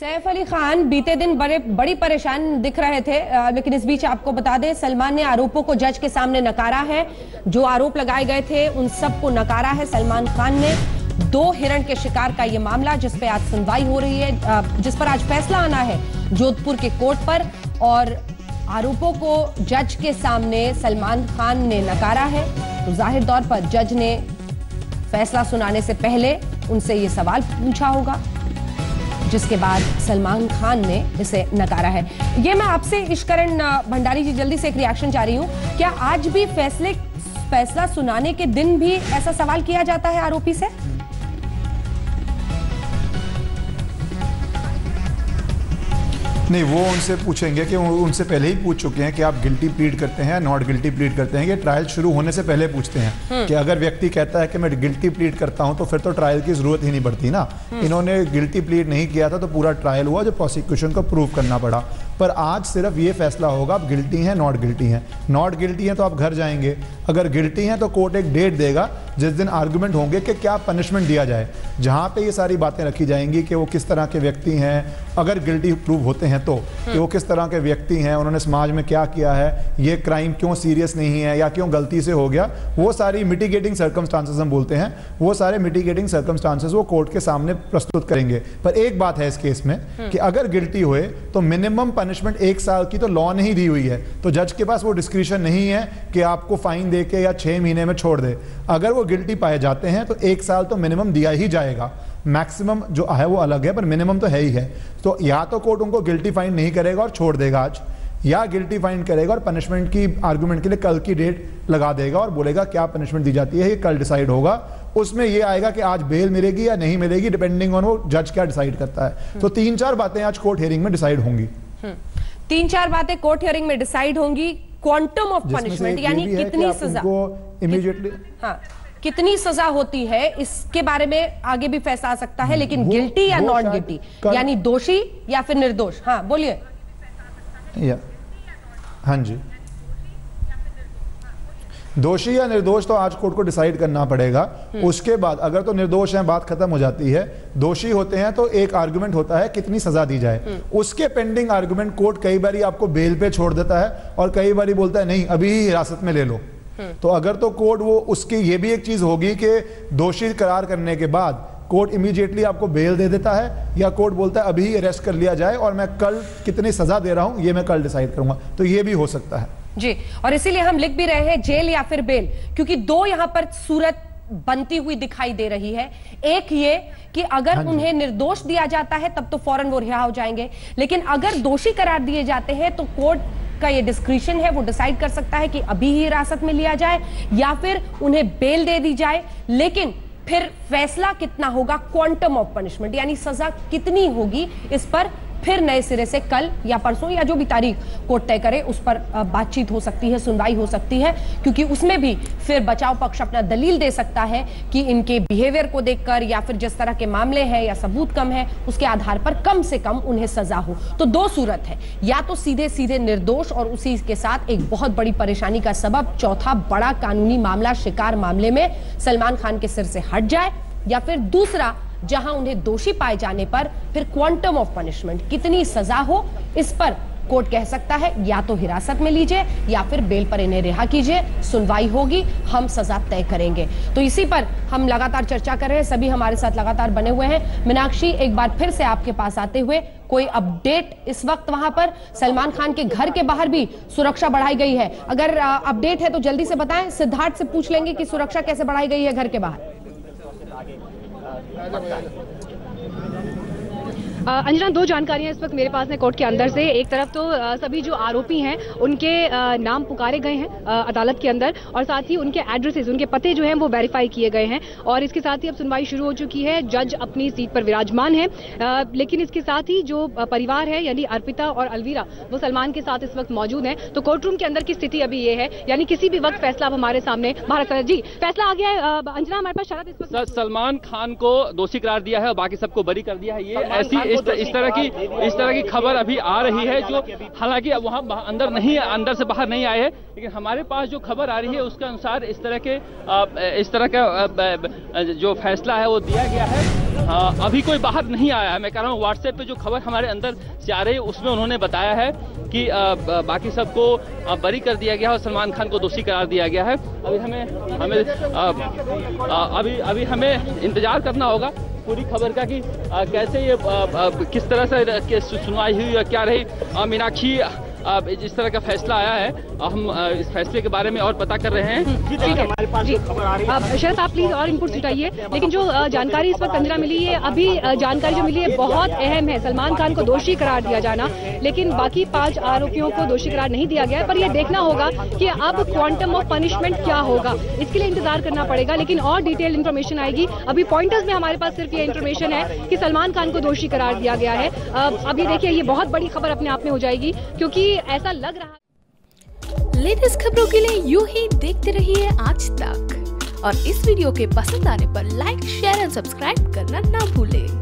सैफ अली खान बीते दिन बड़ी परेशान दिख रहे थे, लेकिन इस बीच आपको बता दें सलमान ने आरोपों को जज के सामने नकारा है। जो आरोप लगाए गए थे उन सबको नकारा है सलमान खान ने। 2 हिरण के शिकार का ये मामला जिस पे आज सुनवाई हो रही है, जिस पर आज फैसला आना है जोधपुर के कोर्ट पर, और आरोपों को जज के सामने सलमान खान ने नकारा है। तो जाहिर तौर पर जज ने फैसला सुनाने से पहले उनसे ये सवाल पूछा होगा, जिसके बाद सलमान खान ने इसे नकारा है। ये मैं आपसे ईशकरण भंडारी जी जल्दी से एक रिएक्शन चाह रही हूं, क्या आज भी फैसला सुनाने के दिन भी ऐसा सवाल किया जाता है आरोपी से? नहीं, वो उनसे पूछेंगे कि उनसे पहले ही पूछ चुके हैं कि आप गिल्टी प्लीड करते हैं, नॉट गिल्टी प्लीड करते हैं। ये ट्रायल शुरू होने से पहले पूछते हैं कि अगर व्यक्ति कहता है कि मैं गिल्टी प्लीड करता हूं तो फिर तो ट्रायल की जरूरत ही नहीं पड़ती ना। इन्होंने गिल्टी प्लीड नहीं किया था तो पूरा ट्रायल हुआ जो प्रोसिक्यूशन को प्रूव करना पड़ा। पर आज सिर्फ ये फैसला होगा आप गिल्टी हैं नॉट गिल्टी हैं। नॉट गिल्टी हैं तो आप घर जाएंगे, अगर गिल्टी हैं तो कोर्ट एक डेट देगा जिस दिन आर्गुमेंट होंगे कि क्या पनिशमेंट दिया जाए, जहां पे ये सारी बातें रखी जाएंगी कि वो किस तरह के व्यक्ति हैं, अगर गिल्टी प्रूव होते हैं तो कि वो किस तरह के व्यक्ति हैं, उन्होंने समाज में क्या किया है, ये क्राइम क्यों सीरियस नहीं है या क्यों गलती से हो गया। वो सारी मिटिगेटिंग सर्कमस्टांसेस हम बोलते हैं, वो सारे मिटिगेटिंग सर्कमस्टांसेस वो कोर्ट के सामने प्रस्तुत करेंगे। पर एक बात है इस केस में कि अगर गिल्टी हुए तो मिनिमम पनिशमेंट 1 साल की तो लॉ ने ही दी हुई है, तो जज के पास वो डिस्क्रिशन नहीं है कि आपको फाइन दे के या 6 महीने में छोड़ दे। अगर वो गिल्टी पाए जाते हैं तो 1 साल तो मिनिमम दिया ही जाएगा। मैक्सिमम जो है वो अलग है, पर मिनिमम तो है ही है। तो या तो कोर्ट उनको गिल्टी फाइन नहीं करेगा और छोड़ देगा आज, या गिल्टी फाइन करेगा और पनिशमेंट की आर्गुमेंट के लिए कल की डेट लगा देगा और बोलेगा क्या पनिशमेंट दी जाती है ये कल डिसाइड होगा। उसमें ये आएगा कि आज बेल मिलेगी या नहीं मिलेगी, डिपेंडिंग ऑन वो जज क्या डिसाइड करता है। तो 3-4 बातें आज कोर्ट हियरिंग में डिसाइड होंगी। 3-4 बातें कोर्ट हियरिंग में डिसाइड होंगी। क्वांटम ऑफ पनिशमेंट यानी कितनी सजा इमीडिएटली, हाँ, कितनी सजा होती है इसके बारे में आगे भी फैसला आ सकता है, लेकिन गिल्टी या नॉट गिल्टी यानी दोषी या फिर निर्दोष। हाँ बोलिए। हाँ जी, दोषी या निर्दोष तो आज कोर्ट को डिसाइड करना पड़ेगा। उसके बाद अगर तो निर्दोष हैं बात खत्म हो जाती है, दोषी होते हैं तो एक आर्गुमेंट होता है कितनी सजा दी जाए। उसके पेंडिंग आर्गुमेंट कोर्ट कई बार आपको बेल पे छोड़ देता है और कई बार बोलता है नहीं अभी ही हिरासत में ले लो। तो अगर तो कोर्ट वो उसकी ये भी एक चीज होगी कि दोषी करार करने के बाद कोर्ट इमीडिएटली आपको बेल दे देता है, या कोर्ट बोलता है अभी ही अरेस्ट कर लिया जाए और मैं कल कितनी सजा दे रहा हूं ये मैं कल डिसाइड करूंगा। तो ये भी हो सकता है जी, और इसीलिए हम लिख भी रहे हैं जेल या फिर बेल, क्योंकि 2 यहां पर सूरत बनती हुई दिखाई दे रही है। एक ये कि अगर उन्हें निर्दोष दिया जाता है तब तो फौरन वो रिहा हो जाएंगे, लेकिन अगर दोषी करार दिए जाते हैं तो कोर्ट का ये डिस्क्रिशन है, वो डिसाइड कर सकता है कि अभी ही हिरासत में लिया जाए या फिर उन्हें बेल दे दी जाए। लेकिन फिर फैसला कितना होगा, क्वांटम ऑफ पनिशमेंट यानी सजा कितनी होगी, इस पर फिर नए सिरे से कल या परसों या जो भी तारीख कोर्ट तय करे उस पर बातचीत हो सकती है, सुनवाई हो सकती है, क्योंकि उसमें भी फिर बचाव पक्ष अपना दलील दे सकता है कि इनके बिहेवियर को देखकर या फिर जिस तरह के मामले हैं या सबूत कम है उसके आधार पर कम से कम उन्हें सजा हो। तो 2 सूरत है, या तो सीधे सीधे निर्दोष और उसी के साथ एक बहुत बड़ी परेशानी का सबब चौथा बड़ा कानूनी मामला शिकार मामले में सलमान खान के सिर से हट जाए, या फिर दूसरा जहां उन्हें दोषी पाए जाने पर फिर क्वांटम ऑफ पनिशमेंट कितनी सजा हो इस पर कोर्ट कह सकता है या तो हिरासत में लीजिए या फिर बेल पर इन्हें रिहा कीजिए, सुनवाई होगी, हम सजा तय करेंगे। तो इसी पर हम लगातार चर्चा कर रहे हैं, सभी हमारे साथ लगातार बने हुए हैं। मीनाक्षी, एक बार फिर से आपके पास आते हुए कोई अपडेट इस वक्त वहां पर सलमान खान के घर के बाहर भी सुरक्षा बढ़ाई गई है? अगर अपडेट है तो जल्दी से बताएं। सिद्धार्थ से पूछ लेंगे कि सुरक्षा कैसे बढ़ाई गई है घर के बाहर। अंजना, 2 जानकारियां इस वक्त मेरे पास है कोर्ट के अंदर से। एक तरफ तो सभी जो आरोपी हैं उनके नाम पुकारे गए हैं अदालत के अंदर, और साथ ही उनके एड्रेसेस, उनके पते जो हैं वो वेरीफाई किए गए हैं, और इसके साथ ही अब सुनवाई शुरू हो चुकी है। जज अपनी सीट पर विराजमान है, लेकिन इसके साथ ही जो परिवार है यानी अर्पिता और अलवीरा वो सलमान के साथ इस वक्त मौजूद है। तो कोर्ट रूम के अंदर की स्थिति अभी ये है, यानी किसी भी वक्त फैसला अब हमारे सामने भारत जी फैसला आ गया है। अंजना, हमारे पास शरद इस वक्त सलमान खान को दोषी करार दिया है और बाकी सबको बरी कर दिया है। ये ऐसी इस तरह की खबर अभी आ रही है, जो हालांकि वहां अंदर नहीं, अंदर से बाहर नहीं आए हैं, लेकिन हमारे पास जो खबर आ रही है उसके अनुसार इस तरह का जो फैसला है वो दिया गया है। अभी कोई बाहर नहीं आया है। मैं कह रहा हूँ व्हाट्सएप पे जो खबर हमारे अंदर से आ रही है उसमें उन्होंने बताया है कि बाकी सबको बरी कर दिया गया है और सलमान खान को दोषी करार दिया गया है। अभी हमें इंतजार करना होगा पूरी खबर का कि कैसे ये किस तरह से सुनवाई हुई या क्या रही। मीनाक्षी, जिस तरह का फैसला आया है हम इस फैसले के बारे में और पता कर रहे हैं। ठीक है, हमारे पास जी शरद आप प्लीज और इनपुट जुटाइए। लेकिन जो जानकारी इस वक्त अंजना मिली है, अभी जानकारी जो मिली है बहुत अहम है। सलमान खान को दोषी करार दिया जाना, लेकिन बाकी 5 आरोपियों को दोषी करार नहीं दिया गया है। पर यह देखना होगा कि अब क्वांटम ऑफ पनिशमेंट क्या होगा, इसके लिए इंतजार करना पड़ेगा। लेकिन और डिटेल इन्फॉर्मेशन आएगी। अभी पॉइंटर्स में हमारे पास सिर्फ ये इन्फॉर्मेशन है कि सलमान खान को दोषी करार दिया गया है। अब ये देखिए, ये बहुत बड़ी खबर अपने आप में हो जाएगी, क्योंकि ऐसा लग रहा है। लेटेस्ट खबरों के लिए यूं ही देखते रहिए आज तक, और इस वीडियो के पसंद आने पर लाइक, शेयर एंड सब्सक्राइब करना ना भूलें।